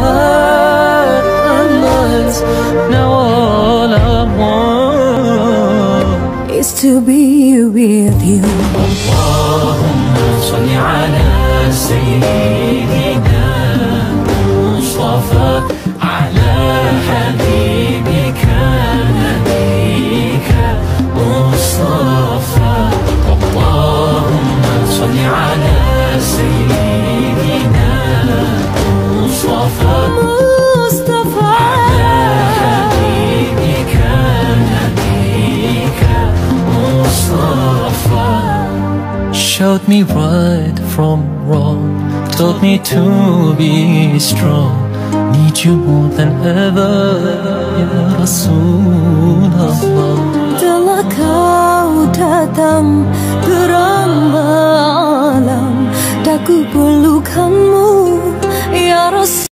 heart unlearns. Now all I want is to be with you. Allahumma salli ala sayyidina Mustafa, ala habibika nabika Mustafa. Allahumma salli ala sayyidina Mustafa, ala habibika nabika Mustafa. Showed me right from wrong, told me to be strong. Need you more than ever, Ya Rasulullah. Telah kau datang terang malam, daku pelukanmu, Ya Rasul.